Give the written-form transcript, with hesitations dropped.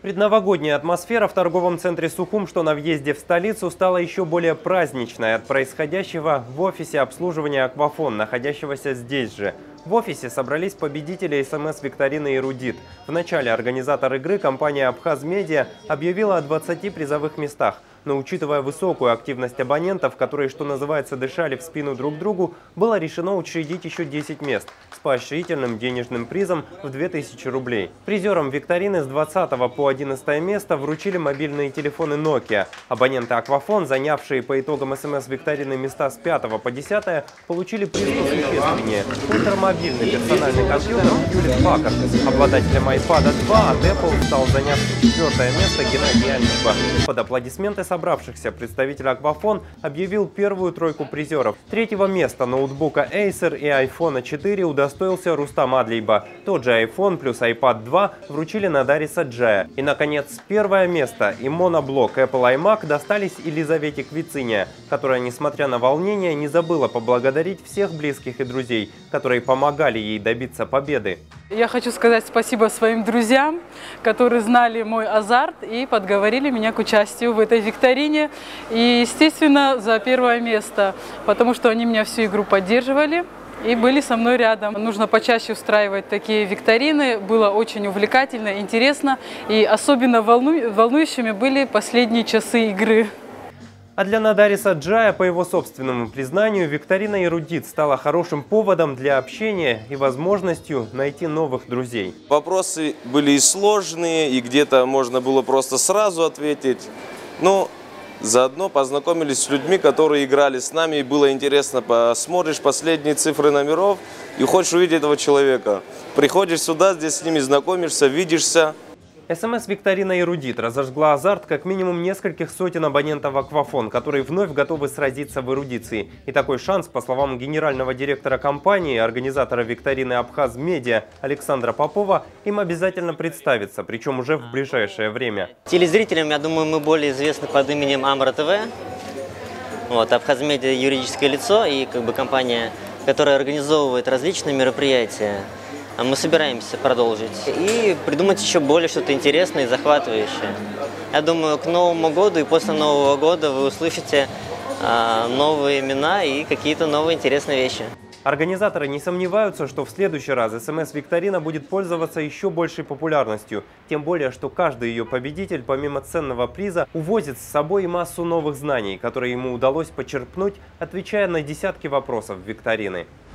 Предновогодняя атмосфера в торговом центре Сухум, что на въезде в столицу, стала еще более праздничной от происходящего в офисе обслуживания «Аквафон», находящегося здесь же. В офисе собрались победители СМС-викторины «Эрудит». В начале организатор игры, компания «Абхаз Медиа», объявила о 20 призовых местах. Но учитывая высокую активность абонентов, которые, что называется, дышали в спину друг другу, было решено учредить еще 10 мест с поощрительным денежным призом в 2000 рублей. Призерам викторины с 20 по 11 место вручили мобильные телефоны Nokia. Абоненты «Аквафон», занявшие по итогам СМС-викторины места с 5 по 10, получили приз посущественнее – ультрамобильный персональный компьютер Hewlett Packard. Обладателем iPad 2 от Apple стал занявший 4 место Геннадий Альчба. Под аплодисменты собравшихся представитель «Аквафон» объявил первую тройку призеров. 3-го места ноутбука Acer и iPhone 4 удостоился Рустам Адлейба. Тот же iPhone плюс iPad 2 вручили Надаре Саджая. И, наконец, 1-е место и моноблок Apple iMac достались Елизавете Квицине, которая, несмотря на волнение, не забыла поблагодарить всех близких и друзей, которые помогали ей добиться победы. Я хочу сказать спасибо своим друзьям, которые знали мой азарт и подговорили меня к участию в этой викторине. И, естественно, за 1-е место, потому что они меня всю игру поддерживали и были со мной рядом. Нужно почаще устраивать такие викторины. Было очень увлекательно, интересно. И особенно волнующими были последние часы игры. А для Надари Саджая, по его собственному признанию, викторина «Эрудит» стала хорошим поводом для общения и возможностью найти новых друзей. Вопросы были и сложные, и где-то можно было просто сразу ответить. Но заодно познакомились с людьми, которые играли с нами, и было интересно. Посмотришь последние цифры номеров и хочешь увидеть этого человека. Приходишь сюда, здесь с ними знакомишься, видишься. СМС-викторина «Эрудит» разожгла азарт как минимум нескольких сотен абонентов «Аквафон», которые вновь готовы сразиться в эрудиции. И такой шанс, по словам генерального директора компании, организатора викторины «Абхаз Медиа» Александра Попова, им обязательно представится, причем уже в ближайшее время. Телезрителям, я думаю, мы более известны под именем Амра ТВ. «Абхаз Медиа» – юридическое лицо и компания, которая организовывает различные мероприятия. Мы собираемся продолжить и придумать еще более что-то интересное и захватывающее. Я думаю, к Новому году и после Нового года вы услышите новые имена и какие-то новые интересные вещи. Организаторы не сомневаются, что в следующий раз СМС-викторина будет пользоваться еще большей популярностью. Тем более, что каждый ее победитель, помимо ценного приза, увозит с собой массу новых знаний, которые ему удалось почерпнуть, отвечая на десятки вопросов викторины.